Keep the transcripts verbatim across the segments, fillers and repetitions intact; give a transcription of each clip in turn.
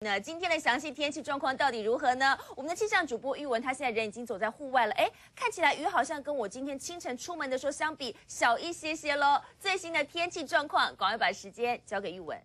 呢？今天的详细天气状况到底如何呢？我们的气象主播玉文，他现在人已经走在户外了，哎，看起来雨好像跟我今天清晨出门的时候相比小一些些喽。最新的天气状况，赶快把时间交给玉文。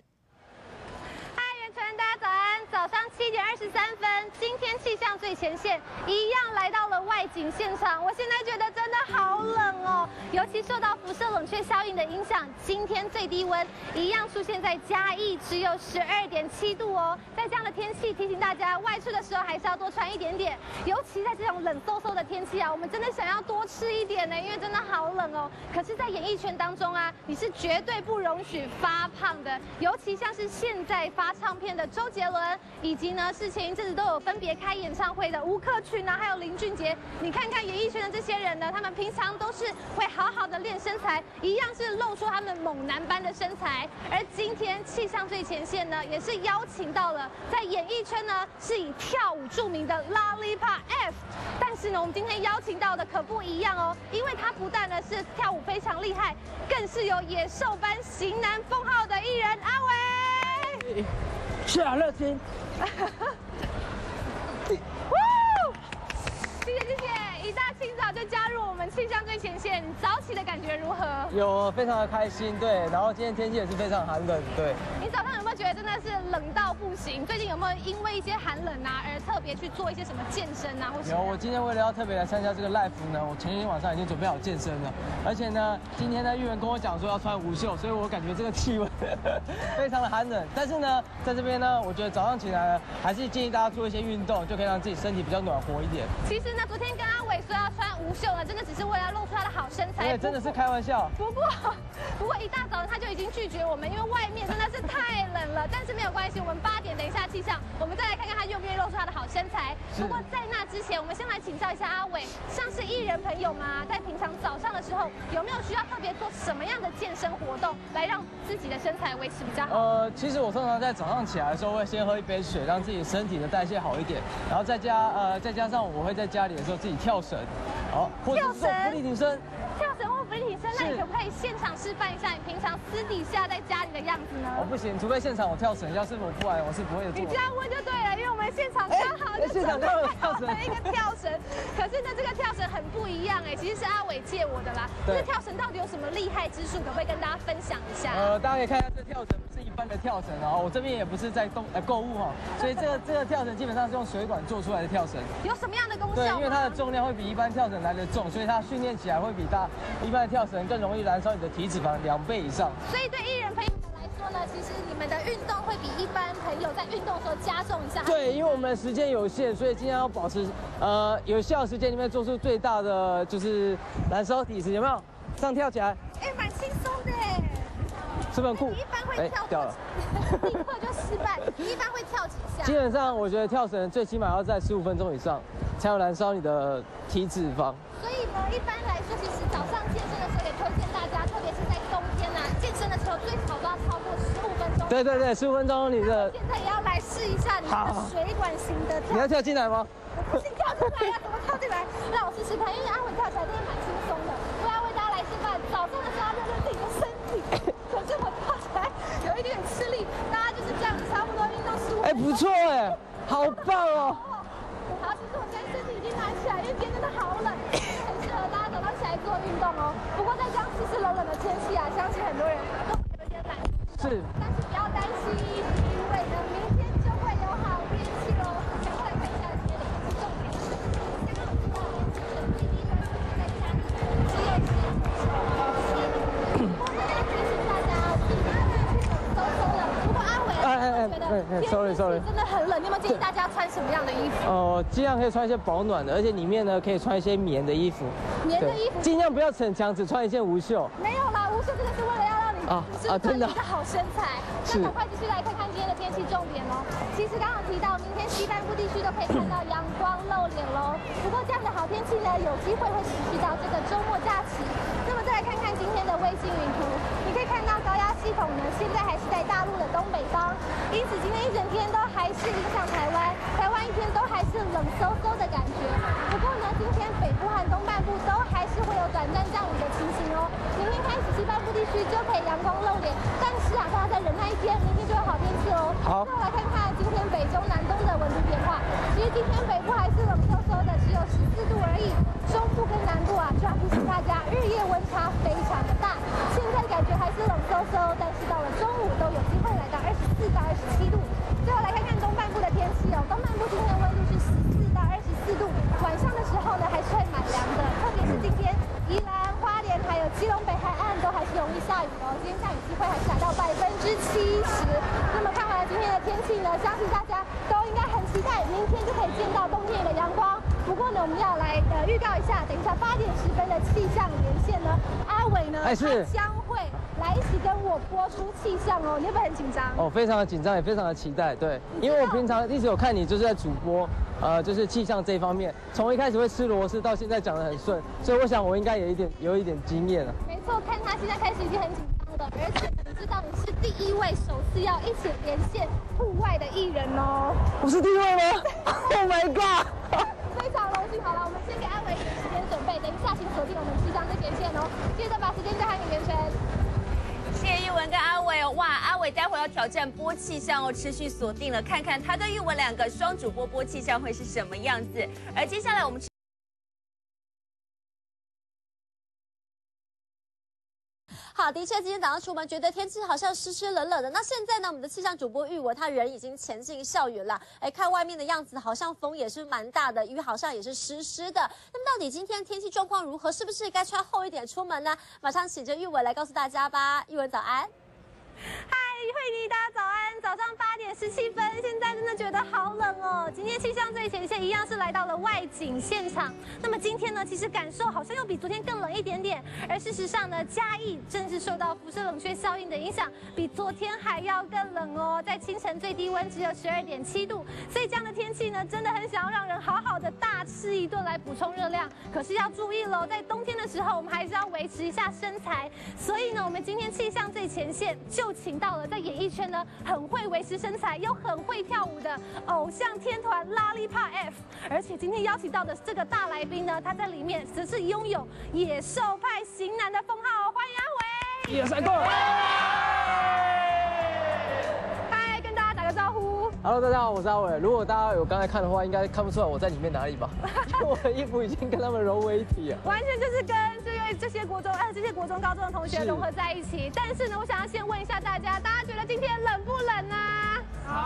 大家早安！早上七点二十三分，今天气象最前线一样来到了外景现场。我现在觉得真的好冷哦，尤其受到辐射冷却效应的影响，今天最低温一样出现在嘉义，只有十二点七度哦。在这样的天气，提醒大家外出的时候还是要多穿一点点，尤其在这种冷飕飕的天气啊，我们真的想要多吃一点呢，因为真的好冷哦。可是，在演艺圈当中啊，你是绝对不容许发胖的，尤其像是现在发唱片的 周杰伦，以及呢是前一阵子都有分别开演唱会的吴克群啊，还有林俊杰。你看看演艺圈的这些人呢，他们平常都是会好好的练身材，一样是露出他们猛男般的身材。而今天气象最前线呢，也是邀请到了在演艺圈呢是以跳舞著名的 Lollipop F。但是呢，我们今天邀请到的可不一样哦，因为他不但呢是跳舞非常厉害，更是有野兽般型男封号的艺人阿伟。 夏乐天， 谢谢谢谢，一大清早就加入我们气象最前线，早起的感觉如何？ 有非常的开心，对。然后今天天气也是非常寒冷，对。 你早上有没有觉得真的是冷到不行？最近有没有因为一些寒冷啊而特别去做一些什么健身啊？或有，我今天为了要特别来参加这个 live 呢，我前一天晚上已经准备好健身了，而且呢，今天呢，玉文跟我讲说要穿无袖，所以我感觉这个气温非常的寒冷。但是呢，在这边呢，我觉得早上起来呢，还是建议大家做一些运动，就可以让自己身体比较暖和一点。 其实呢，昨天跟阿伟说要穿无袖呢，真的只是为了露出他的好身材。 对，真的是开玩笑。 不过，不过一大早他就已经拒绝我们，因为外面真的是太冷了。但是没有关系，我们八点等一下气象，我们再来看看他愿不愿意露出他的好身材。不过在那之前，我们先来请教一下阿伟，像是艺人朋友嘛，在平常早上的时候，有没有需要特别做什么样的健身活动，来让自己的身材维持比较好？ 呃，其实我通常在早上起来的时候，会先喝一杯水，让自己身体的代谢好一点，然后再加呃再加上我会在家里的时候自己跳绳，好，或者是做伏地挺身。 跳绳或俯卧撑，那你可不可以现场示范一下你平常私底下在家里的样子呢？ 哦，不行，除非现场我跳绳，要是我不然我是不会做。 你这样问就对了，因为我们现场刚好就现场刚好跳绳一个跳绳，可是呢这个跳绳很不一样哎，其实是阿伟借我的啦。这个跳绳到底有什么厉害之处？可不可以跟大家分享一下？ 呃，大家可以看一下这个跳绳不是一般的跳绳啊，我这边也不是在动呃购物哈，所以这个这个跳绳基本上是用水管做出来的跳绳。 有什么样的功效？ 对，因为它的重量会比一般跳绳来得重，所以它训练起来会比大一般的跳绳更容易燃烧你的体脂肪两倍以上。 所以对艺人朋友们来说呢，其实你们的运动会比一般朋友在运动的时候加重一下。 对，因为我们的时间有限，所以尽量要保持呃有效的时间里面做出最大的就是燃烧体脂，有没有？上跳起来， 哎，蛮轻松的哎， 是不是很酷？ 你一般会跳掉了， 立刻就失败。你一般会跳几下？ 基本上我觉得跳绳最起码要在十五分钟以上，才有燃烧你的体脂肪。 所以呢，一般来说，其实早上健身的时候也推荐大家，特别是在冬天啊，健身的时候最少都要超过十五分钟。 对对对，十五分钟你的。 现在也要来试一下你的水管型的跳。 你要跳进来吗？ 我不信跳进来呀，怎么跳进来？让我试试看，因为阿伟跳起来真的蛮轻松的。我要为大家来示范，早上的时候要热热自己的身体，可是我跳起来有一点点吃力，大家就是这样，差不多运动十五分钟。 哎，不错哎，好棒哦。 好，其实我现在身体已经暖起来，因为今天真的好冷，很适合大家早上起来做运动哦。不过在这样湿湿冷冷的天气啊，相信很多人都有点懒。 是。 但是不要担心，因为呢，明天就会有好天气喽。赶快来看一下今天的天气重点。刚刚我知道，最低温在家里只有十九度。不过呢，要提醒大家哦，今天天气冷飕飕的。不过阿伟啊，我觉得天气真的很冷，你有没有建议大家穿什么样的衣服？ 哦，尽量可以穿一些保暖的，而且里面呢可以穿一些棉的衣服。 棉的衣服， 尽量不要逞强，只穿一件无袖。 没有啦，无袖真的是为了要让你啊啊，真的一个好身材。那赶快继续来看看今天的天气重点哦。其实刚刚提到，明天西半部地区都可以看到阳光露脸喽。不过这样的好天气呢，有机会会持续到这个周末假期。那么再来看看今天的卫星云图，你可以看到高压系统呢，现在还是在大陆的东北方，因此今天一整天都还是影响台湾，台湾一天都还是冷飕飕的感觉。不过呢，今天北部和东半部都还是会有短暂降雨的情形哦。明天开始西半部地区就可以阳光露脸，但是啊，大家再忍耐一天，明天就有好天气哦。 好， 那我来看看今天北中信大家都应该很期待，明天就可以见到冬天的阳光。不过呢，我们要来呃预告一下，等一下八点十分的气象连线呢，阿伟呢他将会来一起跟我播出气象哦。你会不会很紧张？ 哦，非常的紧张，也非常的期待。对，因为我平常一直有看你就是在主播，呃，就是气象这一方面，从一开始会吃螺丝到现在讲得很顺，所以我想我应该有一点有一点经验了。 没错，看他现在开始已经很紧张了，而且你知道你是第一位首次要一起连线户外的艺人哦。 我是第一位吗？Oh my god！ 非常荣幸。好了，我们先给阿伟一点时间准备，等一下请锁定我们气象这连线哦。接着把时间交给你，圆圈。 谢谢玉文跟阿伟哦，哇，阿伟待会要挑战播气象哦，持续锁定了，看看他跟玉文两个双主播播气象会是什么样子。而接下来我们。好，的确，今天早上出门觉得天气好像湿湿冷冷的。那现在呢，我们的气象主播玉文他人已经前进校园了。哎，看外面的样子，好像风也是蛮大的，雨好像也是湿湿的。那么到底今天天气状况如何？是不是该穿厚一点出门呢？马上请着玉文来告诉大家吧。玉文早安。 嗨，慧妮，大家早安！早上八点十七分，现在真的觉得好冷哦。今天气象最前线一样是来到了外景现场。那么今天呢，其实感受好像又比昨天更冷一点点。而事实上呢，嘉义正是受到辐射冷却效应的影响，比昨天还要更冷哦。在清晨最低温只有十二点七度，所以这样的天气呢，真的很想要让人好好的大吃一顿来补充热量。可是要注意喽，在冬天的时候，我们还是要维持一下身材。所以呢，我们今天气象最前线就请到了在演艺圈呢很会维持身材又很会跳舞的偶像天团 Lollipop F， 而且今天邀请到的这个大来宾呢，他在里面则是拥有野兽派型男的封号哦，欢迎阿伟！ 野赛过。 嗨，跟大家打个招呼。 Hello， 大家好，我是阿伟。如果大家有刚才看的话，应该看不出来我在里面哪里吧？因为我的衣服已经跟他们融为一体了， 完全就是跟这个这些国中呃这些国中高中的同学融合在一起。但是呢，我想要先问一下大家，大家觉得今天冷不冷啊？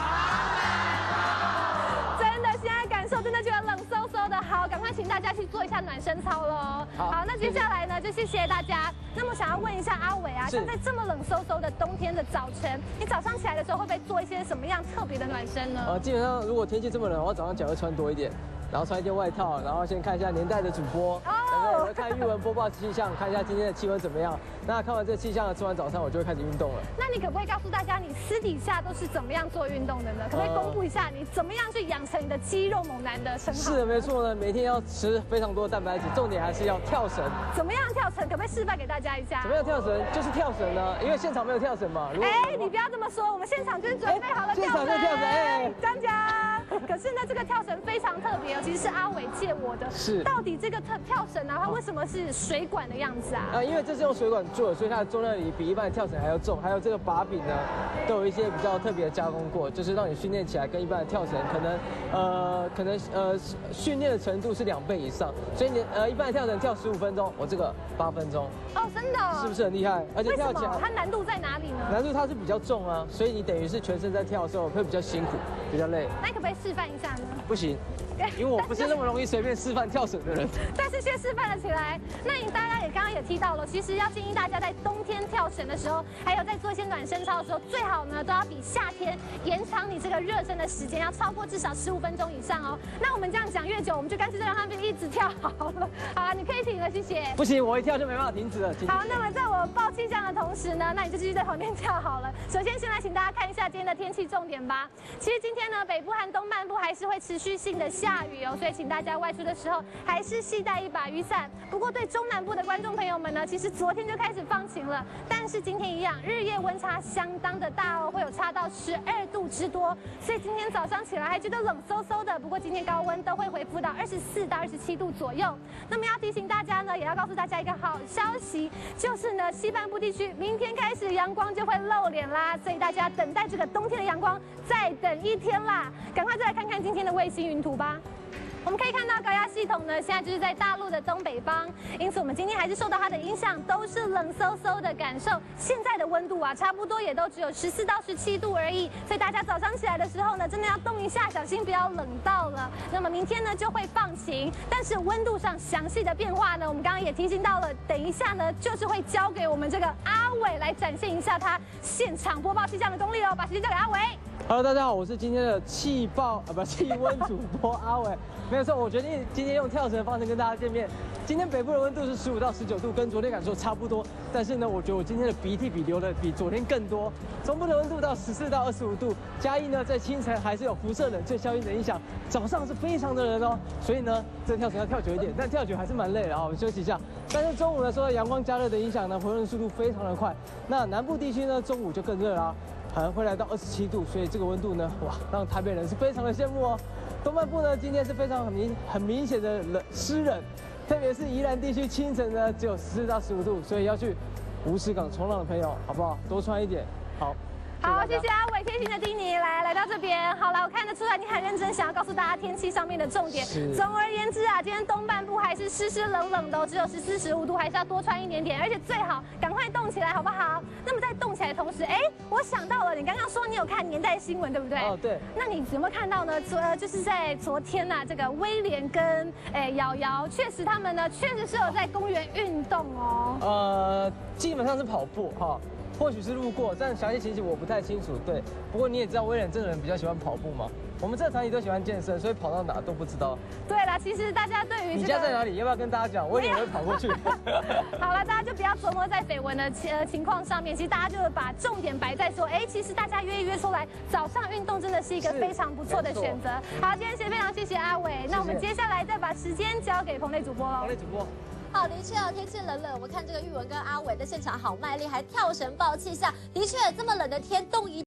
真的，现在感受真的觉得冷飕飕的。好，赶快请大家去做一下暖身操喽。好，好，那接下来呢，就谢谢大家。那么想要问一下阿伟啊，像在这么冷飕飕的冬天的早晨，你早上起来的时候会不会做一些什么样特别的暖身呢？ 呃，基本上如果天气这么冷，我早上脚会穿多一点。然后穿一件外套，然后先看一下年代的主播，哦，对，看玉文播报气象，看一下今天的气温怎么样。那看完这个气象，吃完早餐，我就会开始运动了。 那你可不可以告诉大家，你私底下都是怎么样做运动的呢？可不可以公布一下，你怎么样去养成你的肌肉猛男的称号？ 是的，没错呢，每天要吃非常多的蛋白质，重点还是要跳绳。 怎么样跳绳？可不可以示范给大家一下？ 怎么样跳绳？就是跳绳呢，因为现场没有跳绳嘛。 哎，你不要这么说，我们现场就是准备好了跳绳。现场就跳绳，哎，张家。可是呢，这个跳绳非常特别哦，其实是阿伟借我的。是。到底这个跳跳绳啊，它为什么是水管的样子啊？ 啊，因为这是用水管做的，所以它的重量比比一般的跳绳还要重。还有这个把柄呢，都有一些比较特别的加工过，就是让你训练起来跟一般的跳绳可能呃可能呃训练的程度是两倍以上。所以你呃一般的跳绳跳十五分钟，我这个八分钟。 哦，真的？ 是不是很厉害？而且跳起来， 它难度在哪里呢？ 难度它是比较重啊，所以你等于是全身在跳的时候会比较辛苦，比较累。 那你可不可以示范一下呢？ 不行。因为我不是那么容易随便示范跳绳的人， 但是却示范了起来。那你大家也刚刚也提到了，其实要建议大家在冬天跳绳的时候，还有在做一些暖身操的时候，最好呢都要比夏天延长你这个热身的时间，要超过至少十五分钟以上哦。那我们这样讲越久，我们就干脆让他们一直跳好了。好啊，你可以停了，谢谢。 不行，我一跳就没办法停止了。 好，那么在我报气象的同时呢，那你就继续在旁边跳好了。首先，先来请大家看一下今天的天气重点吧。其实今天呢，北部和东半部还是会持续性的下雨哦，所以请大家外出的时候还是携带一把雨伞。不过对中南部的观众朋友们呢，其实昨天就开始放晴了，但是今天一样，日夜温差相当的大哦，会有差到十二度之多。所以今天早上起来还觉得冷飕飕的，不过今天高温都会恢复到二十四到二十七度左右。那么要提醒大家呢，也要告诉大家一个好消息，就是呢，西半部地区明天开始阳光就会露脸啦，所以大家等待这个冬天的阳光再等一天啦，赶快再来看看今天的卫星云图吧。我们可以看到高压系统呢，现在就是在大陆的东北方，因此我们今天还是受到它的影响，都是冷飕飕的感受。现在的温度啊，差不多也都只有十四到十七度而已，所以大家早上起来的时候呢，真的要动一下，小心不要冷到了。那么明天呢就会放晴，但是温度上详细的变化呢，我们刚刚也提醒到了，等一下呢就是会交给我们这个阿伟来展现一下他现场播报气象的功力哦。把时间交给阿伟。 Hello， 大家好，我是今天的气爆啊不气温主播阿伟。没有错，我决定今天用跳绳的方式跟大家见面。今天北部的温度是十五到十九度，跟昨天感受差不多。但是呢，我觉得我今天的鼻涕比流的比昨天更多。中部的温度到十四到二十五度，嘉义呢在清晨还是有辐射冷却效应的影响，早上是非常的冷哦。所以呢，这跳绳要跳久一点，但跳久还是蛮累的啊，我们休息一下。但是中午呢，受到阳光加热的影响呢，回温的速度非常的快。那南部地区呢，中午就更热啦。可能会来到二十七度，所以这个温度呢，哇，让台北人是非常的羡慕哦。东半部呢，今天是非常很明很明显的冷湿冷，特别是宜兰地区清晨呢只有十四到十五度，所以要去乌石港冲浪的朋友，好不好？多穿一点，好。 好，谢谢阿伟贴心的叮咛，来来到这边，好了，我看得出来你很认真，想要告诉大家天气上面的重点。总而言之啊，今天东半部还是湿湿冷冷的、哦，只有十四、十五度，还是要多穿一点点，而且最好赶快动起来，好不好？那么在动起来的同时，哎，我想到了，你刚刚说你有看年代新闻，对不对？ 哦，对。 那你有没有看到呢？昨就是在昨天呐、啊，这个威廉跟哎瑶瑶，确实他们呢，确实是有在公园运动哦。 呃，基本上是跑步哈。哦或许是路过，但详细情形我不太清楚。对，不过你也知道威廉这个人比较喜欢跑步嘛。我们这个团体都喜欢健身，所以跑到哪都不知道。 对啦，其实大家对于、这个、 你家在哪里？要不要跟大家讲？威廉会跑过去。 好了，大家就不要琢磨在绯闻的呃情况上面，其实大家就把重点摆在说，哎，其实大家约一约出来，早上运动真的是一个非常不错的选择。好，今天先非常谢谢阿伟，那我们接下来再把时间交给棚内主播喽。 棚内主播。 好，的确哦，天气冷冷，我们看这个玉文跟阿伟在现场好卖力，还跳绳报气象。的确，这么冷的天，动一